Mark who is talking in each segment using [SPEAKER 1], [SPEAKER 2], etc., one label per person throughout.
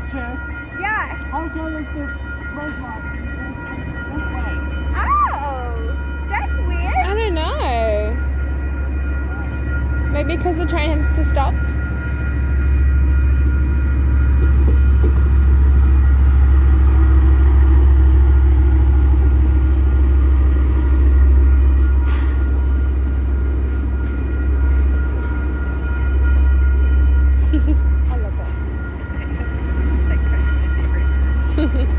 [SPEAKER 1] Jess,
[SPEAKER 2] Yeah.
[SPEAKER 1] how come is the road light this way?
[SPEAKER 2] Oh, that's weird.
[SPEAKER 3] I don't know. Maybe because the train has to stop. I love it.
[SPEAKER 2] It's like Christmas every time.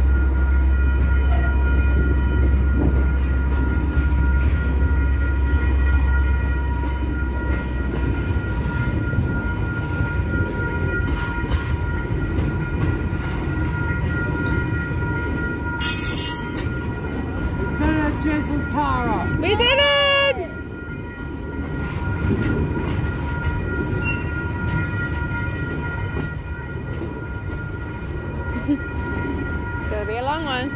[SPEAKER 1] Jess and Tara.
[SPEAKER 3] We did it! It's gonna be a long one.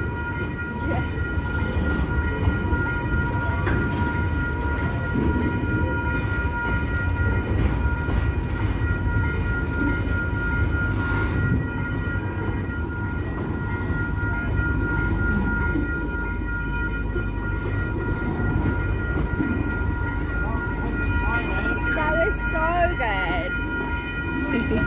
[SPEAKER 2] That was so good.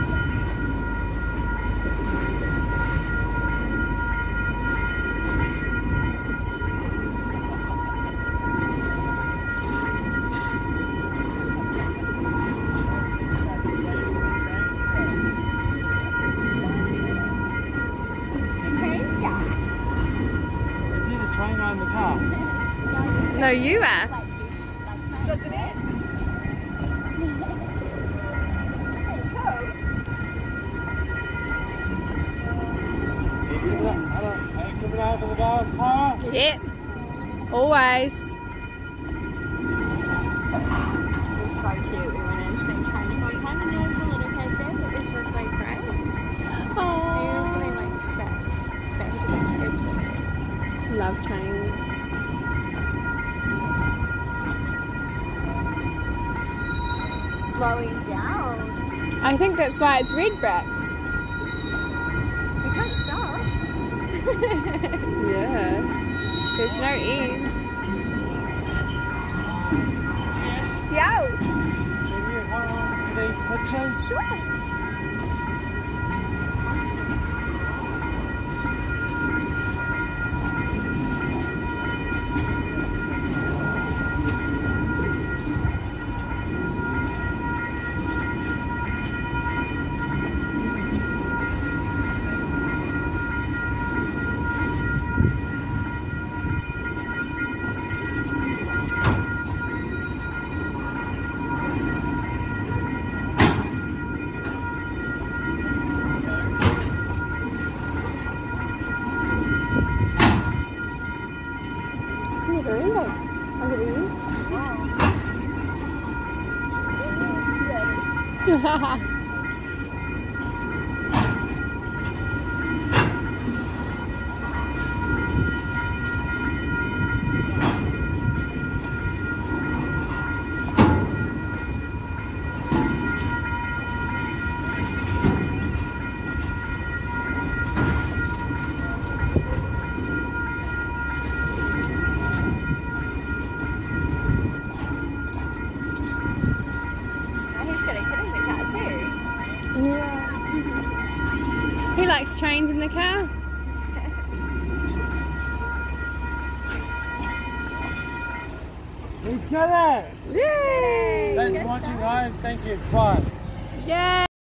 [SPEAKER 2] The train's gas.
[SPEAKER 1] Is he the train or in the car?
[SPEAKER 3] No, you are.
[SPEAKER 2] Doesn't it?
[SPEAKER 1] Are you coming over the bars, Tara?
[SPEAKER 3] Yep. Always.
[SPEAKER 2] It's so cute. We went in the same train one time and there was a little kid there that was just like Grace. He was
[SPEAKER 3] Oh,
[SPEAKER 2] doing like sex, but he didn't know so.
[SPEAKER 3] love trains.
[SPEAKER 2] Slowing down.
[SPEAKER 3] I think that's why it's red, Brax.
[SPEAKER 2] We can't stop.
[SPEAKER 3] Yeah. There's no end.
[SPEAKER 1] Yes.
[SPEAKER 2] Yeah.
[SPEAKER 1] Can you hold on to these pictures?
[SPEAKER 2] Sure.
[SPEAKER 3] Look at the end.
[SPEAKER 2] He's gonna get in the car too.
[SPEAKER 3] Yeah. He likes trains in the car.
[SPEAKER 1] We've got it!
[SPEAKER 3] Yay!
[SPEAKER 1] Thanks for watching, guys. Thank you. Bye.
[SPEAKER 3] Yay!